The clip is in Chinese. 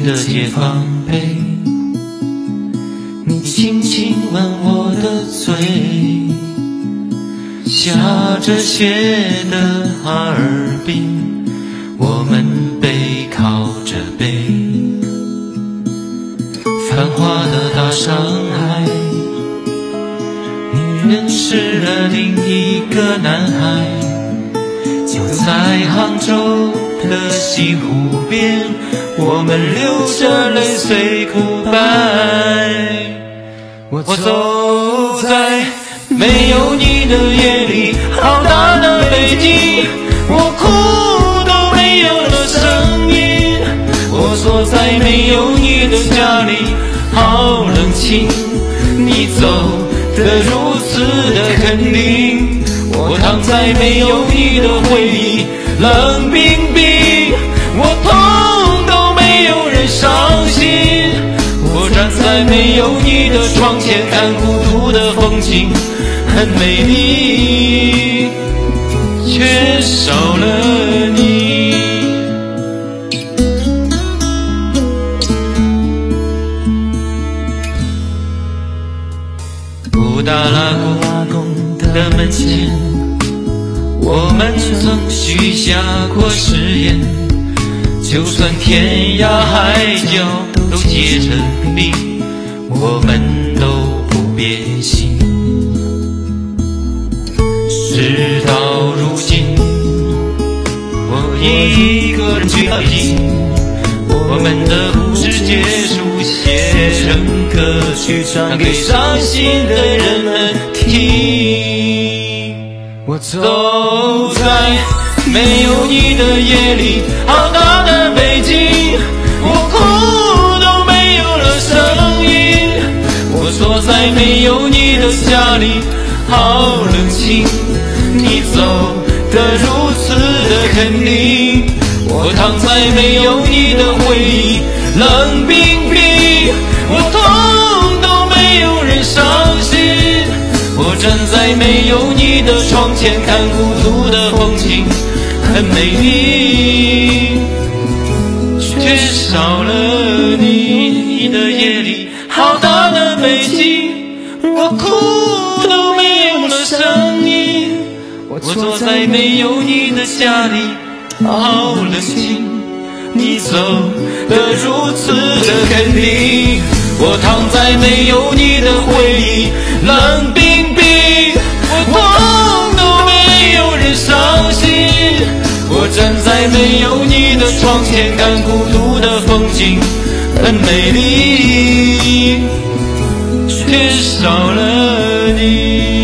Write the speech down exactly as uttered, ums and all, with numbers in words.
的解放碑，你轻轻吻我的嘴，下着雪的哈尔滨，我们背靠着背，繁华的大上海，你认识了另一个男孩，就在杭州的西湖边，我们流着泪随哭拜。我走在没有你的夜里，好大的北京，我哭都没有了声音。我坐在没有你的家里，好冷清，你走得如此的肯定。我躺在没有你的回忆，冷冰冰，我痛都没有人伤心。我站在没有你的窗前，看孤独的风景，很美丽，缺少了你。布达拉宫的门前，我们曾许下过誓言，就算天涯海角都结成冰，我们都不变心。事到如今，我一个人去北京，我们的故事结束，写成歌曲唱给伤心的人们听。我走在没有你的夜里，好大的北京，我哭都没有了声音。我坐在没有你的家里，好冷清，你走得如此的肯定。我躺在没有你的回忆，冷冰冰，我痛都没有人伤心。我站在没有你的窗前，看孤独的风景，很美丽，缺少了你的夜里，好大的北京，我哭都没有了声音。我坐在没有你的家里，好冷清，你走得如此的肯定。我躺在没有你的回忆，冷冰冰，我痛都没有人伤心。我站在没有你的窗前，看孤独的风景，很美丽，缺少了你。